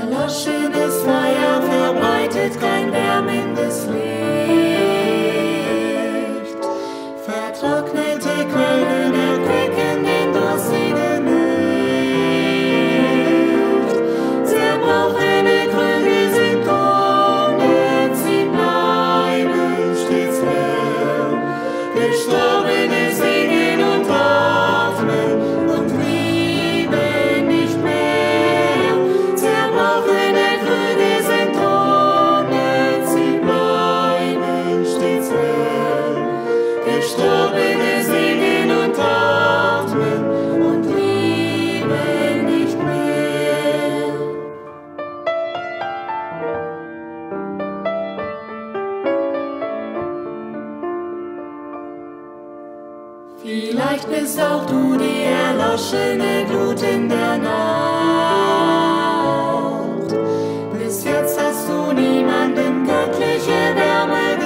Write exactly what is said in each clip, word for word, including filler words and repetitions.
Erloschenes Feuer verbreitet kein wärmendes Licht. Vertrocknete Quellen erquicken den Durstigen nicht. Zerbrochene Krüge sind unnütz, sie bleiben stets leer. Gestorbene singen und atmen und lieben nicht mehr. Zerbrochene Krüge sind unnütz, sie bleiben stets leer. Gestorbene singen und atmen und lieben nicht mehr. Vielleicht bist auch du die erloschene Glut in der Nacht. Bis jetzt hast du niemandem göttliche Wärme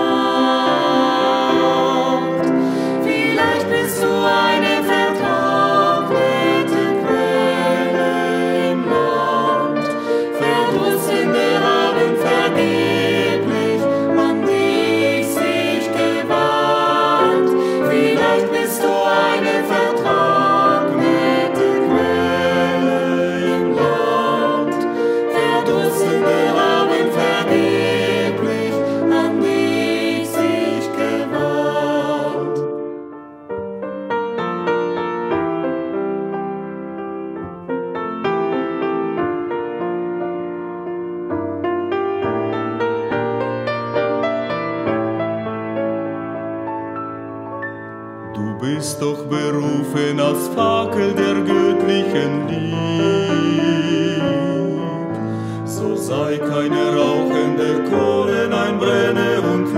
gebracht. Vielleicht bist du eine vertrocknete Quelle im Land. Verdurstende haben vergeblich an dich sich gewandt. Vielleicht bist du eine vertrocknete Quelle im Land. Verdurstende haben vergeblich an dich sich gewandt. Du bist doch berufen als Fackel der göttlichen Lieb. So sei keine rauchende Kohle, nein, brenne und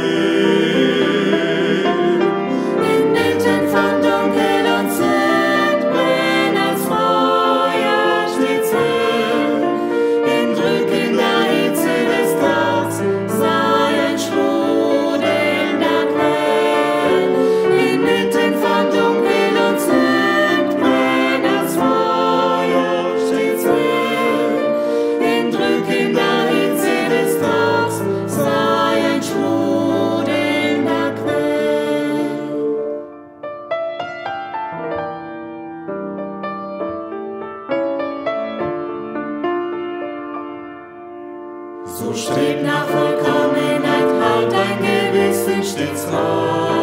leb. Inmitten von Dunkel und Sünd brennt als Feuer stets hell. In drückender Hitze des Tags sei ein sprudelnder Quell. Inmitten von Dunkel und Sünd brennt als Feuer stets hell. In drückender Hitze des Tags sei ein sprudelnder Quell. So strebt nach Vollkommenheit, halt dein Gewissen stets rein.